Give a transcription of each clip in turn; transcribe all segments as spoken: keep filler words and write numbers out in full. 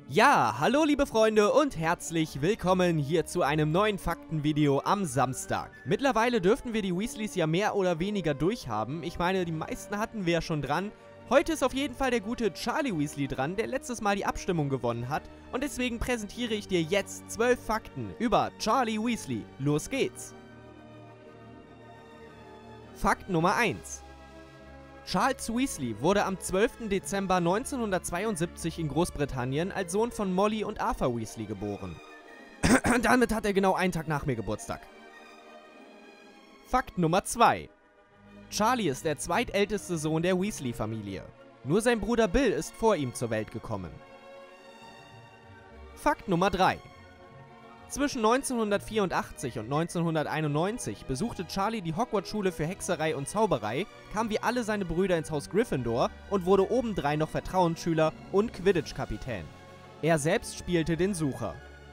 Ja, hallo liebe Freunde und herzlich willkommen hier zu einem neuen Faktenvideo am Samstag. Mittlerweile dürften wir die Weasleys ja mehr oder weniger durchhaben. Ich meine, die meisten hatten wir ja schon dran. Heute ist auf jeden Fall der gute Charlie Weasley dran, der letztes Mal die Abstimmung gewonnen hat. Und deswegen präsentiere ich dir jetzt zwölf Fakten über Charlie Weasley. Los geht's! Fakt Nummer eins. Charles Weasley wurde am zwölften Dezember neunzehnhundertzweiundsiebzig in Großbritannien als Sohn von Molly und Arthur Weasley geboren. Damit hat er genau einen Tag nach mir Geburtstag. Fakt Nummer zwei. Charlie ist der zweitälteste Sohn der Weasley-Familie. Nur sein Bruder Bill ist vor ihm zur Welt gekommen. Fakt Nummer drei. Zwischen neunzehnhundertvierundachtzig und neunzehnhunderteinundneunzig besuchte Charlie die Hogwarts-Schule für Hexerei und Zauberei, kam wie alle seine Brüder ins Haus Gryffindor und wurde obendrein noch Vertrauensschüler und Quidditch-Kapitän. Er selbst spielte den Sucher.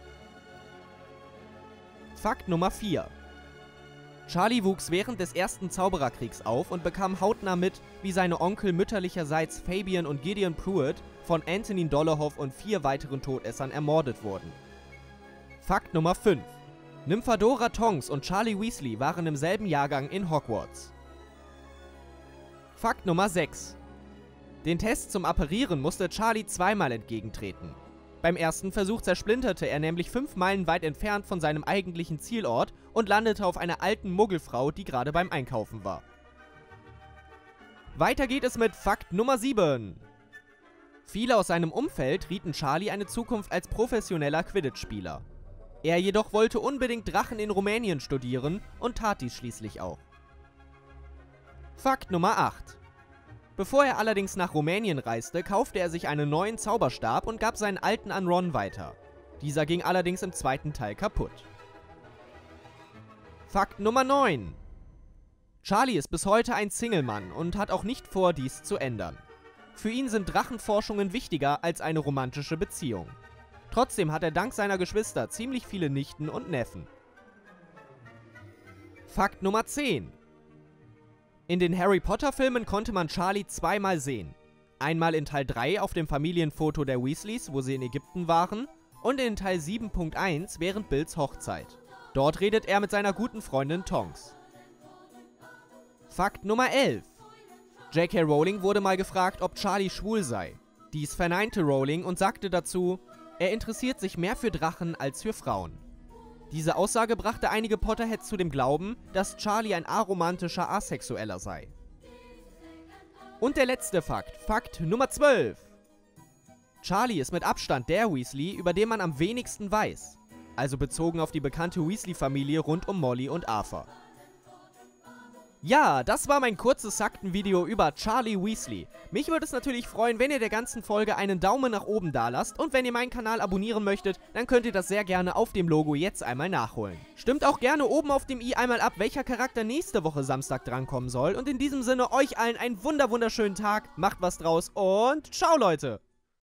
Fakt Nummer vier. Charlie wuchs während des ersten Zaubererkriegs auf und bekam hautnah mit, wie seine Onkel mütterlicherseits Fabian und Gideon Pruitt von Antonin Dolohov und vier weiteren Todessern ermordet wurden. Fakt Nummer fünf. Nymphadora Tonks und Charlie Weasley waren im selben Jahrgang in Hogwarts. Fakt Nummer sechs. Den Test zum Apparieren musste Charlie zweimal entgegentreten. Beim ersten Versuch zersplinterte er nämlich fünf Meilen weit entfernt von seinem eigentlichen Zielort und landete auf einer alten Muggelfrau, die gerade beim Einkaufen war. Weiter geht es mit Fakt Nummer sieben. Viele aus seinem Umfeld rieten Charlie eine Zukunft als professioneller Quidditch-Spieler. Er jedoch wollte unbedingt Drachen in Rumänien studieren und tat dies schließlich auch. Fakt Nummer acht. Bevor er allerdings nach Rumänien reiste, kaufte er sich einen neuen Zauberstab und gab seinen alten an Ron weiter. Dieser ging allerdings im zweiten Teil kaputt. Fakt Nummer neun. Charlie ist bis heute ein Single-Mann und hat auch nicht vor, dies zu ändern. Für ihn sind Drachenforschungen wichtiger als eine romantische Beziehung. Trotzdem hat er dank seiner Geschwister ziemlich viele Nichten und Neffen. Fakt Nummer zehn. In den Harry Potter Filmen konnte man Charlie zweimal sehen. Einmal in Teil drei auf dem Familienfoto der Weasleys, wo sie in Ägypten waren, und in Teil sieben Punkt eins während Bills Hochzeit. Dort redet er mit seiner guten Freundin Tonks. Fakt Nummer elf. J K Rowling wurde mal gefragt, ob Charlie schwul sei. Dies verneinte Rowling und sagte dazu: Er interessiert sich mehr für Drachen als für Frauen. Diese Aussage brachte einige Potterheads zu dem Glauben, dass Charlie ein aromantischer Asexueller sei. Und der letzte Fakt, Fakt Nummer zwölf. Charlie ist mit Abstand der Weasley, über den man am wenigsten weiß. Also bezogen auf die bekannte Weasley-Familie rund um Molly und Arthur. Ja, das war mein kurzes Faktenvideo über Charlie Weasley. Mich würde es natürlich freuen, wenn ihr der ganzen Folge einen Daumen nach oben dalasst, und wenn ihr meinen Kanal abonnieren möchtet, dann könnt ihr das sehr gerne auf dem Logo jetzt einmal nachholen. Stimmt auch gerne oben auf dem i einmal ab, welcher Charakter nächste Woche Samstag drankommen soll, und in diesem Sinne euch allen einen wunder wunderschönen Tag, macht was draus und ciao Leute!